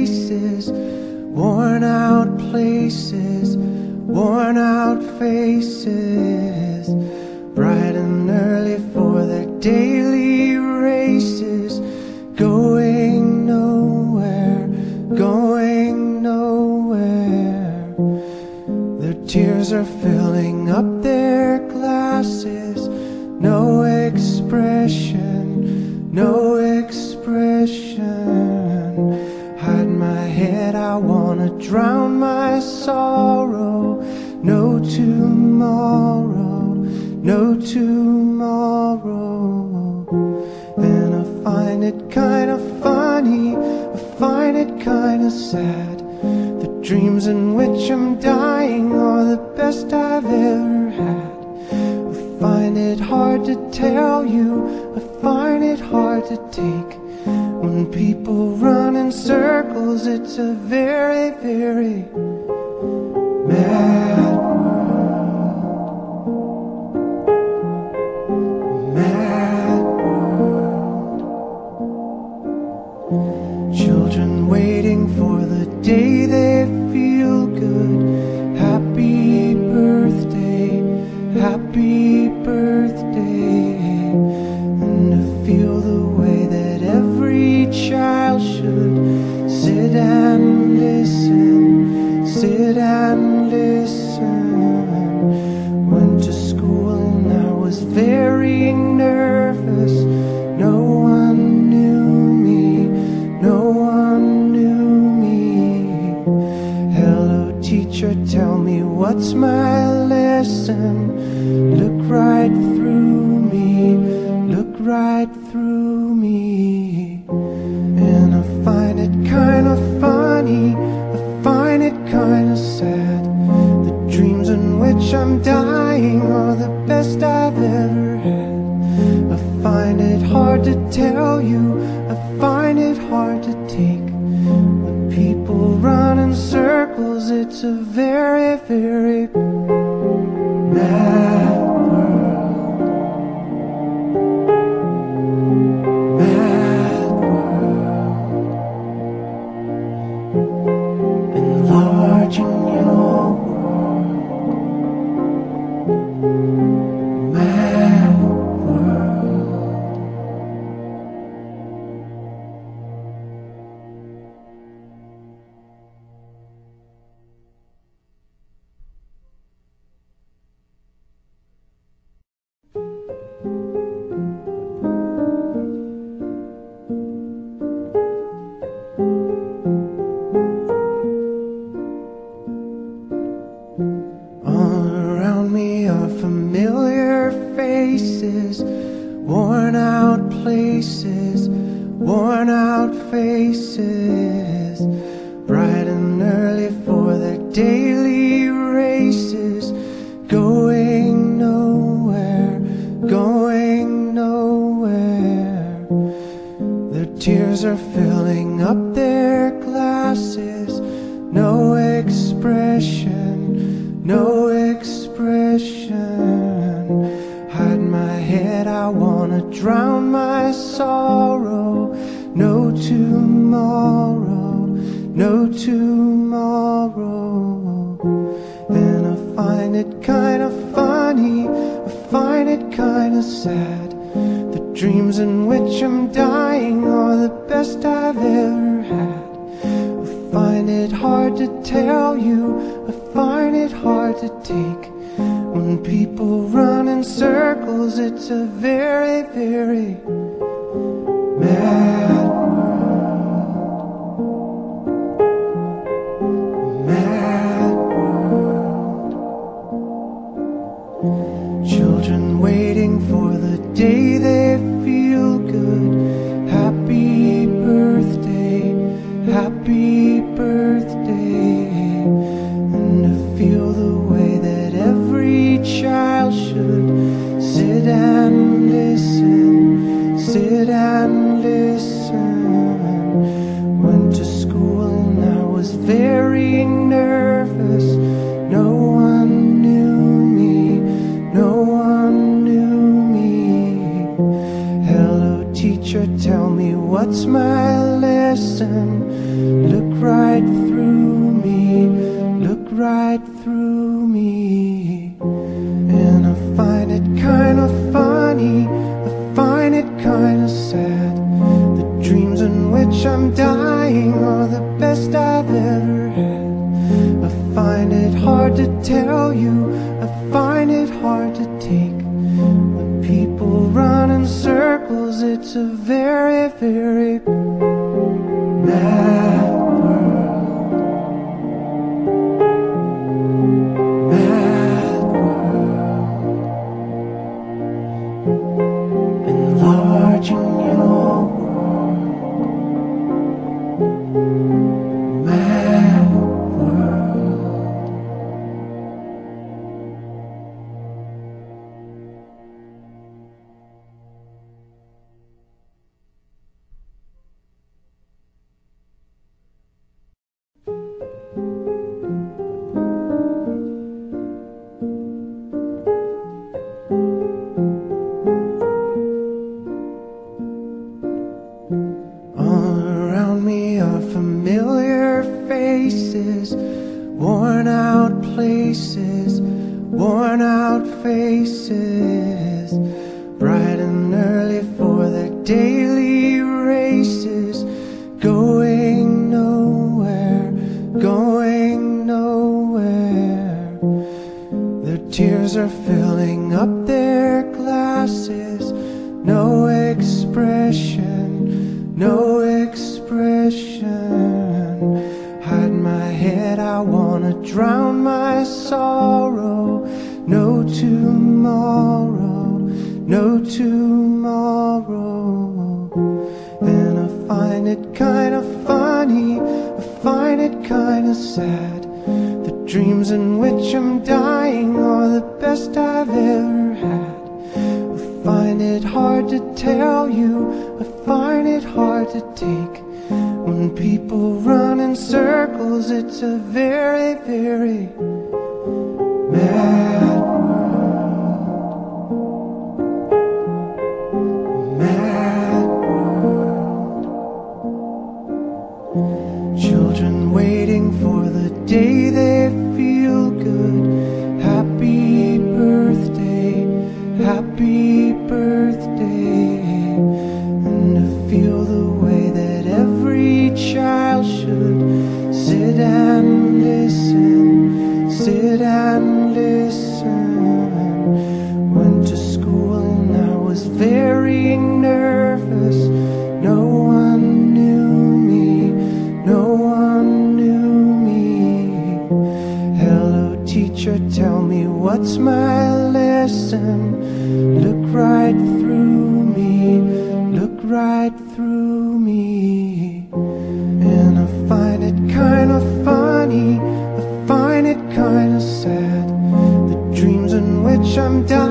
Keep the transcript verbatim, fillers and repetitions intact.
faces, worn out places, worn out faces, bright and early for their daily races, going nowhere, going nowhere. Their tears are filling up their glasses, no expression, no expression. Hide my head, I wanna drown my sorrow. No tomorrow, no tomorrow. And I find it kinda funny, I find it kinda sad. The dreams in which I'm dying are the best I've ever had. I find it hard to tell you, I find it hard to take. When people run in circles, it's a very, very mad world. Mad world. Children waiting for the day they feel good. Happy birthday, happy birthday. And to feel the way that every child should sit and listen, sit and listen. Went to school and I was very nervous. No one knew me, no one knew me. Hello teacher, tell me what's my lesson. Look right through me, look right through me. And I find it kinda funny, I find it kinda sad. The dreams in which I'm dying are the best I've ever had. I find it hard to tell you, I find it hard to take. When people run in circles, it's a very, very mad world. Mad world. Enlarging your world. Mad world. All around me are familiar faces, worn out places, worn out faces, bright and early for their daily races, going nowhere, going nowhere. Their tears are filling up their glasses, no expression, no expression. Hide my head, I wanna drown my sorrow. No tomorrow, no tomorrow. And I find it kinda funny, I find it kinda sad. The dreams in which I'm dying are the best I've ever had. I find it hard to tell you, I find it hard to take. When people run in circles, it's a very, very mad world. Mad world. Children waiting for the day they feel good. Happy birthday, happy birthday. And to feel the way that every child should sit and listen, sit and listen. Went to school and I was very nervous. No one knew me, no one knew me. Hello teacher, tell me what's my lesson. Look right through me, look right through me. And I find it kind of funny, I find it kind of sad. The dreams in which I'm dying are the best I've ever had. I find it hard to tell you, I find it hard to take. When people run in circles, it's a very, very mad world. Mad world. Enlarging your world. Mad world. All around me are familiar faces, worn out places, worn out faces, bright and early for their daily races, going nowhere, going nowhere. Their tears are filling up their glasses, no expression, no expression. Hide my head, I wanna drown my sorrow. No tomorrow, no tomorrow. And I find it kind of funny, I find it kind of sad. The dreams in which I'm dying are the best I've ever had. I find it hard to tell you, I find it hard to take. When people run in circles, it's a very, very mad world. Mad world. Children waiting for the day they feel good. Happy birthday, happy birthday. And to feel the way that every child should sit and listen, sit and listen. Went to school and I was very nervous. No one knew me, no one knew me. Hello teacher, tell me what's my lesson. Look right through me, look right through me. And I find it kind of funny, I find it kind of sad. The dreams in which I'm dying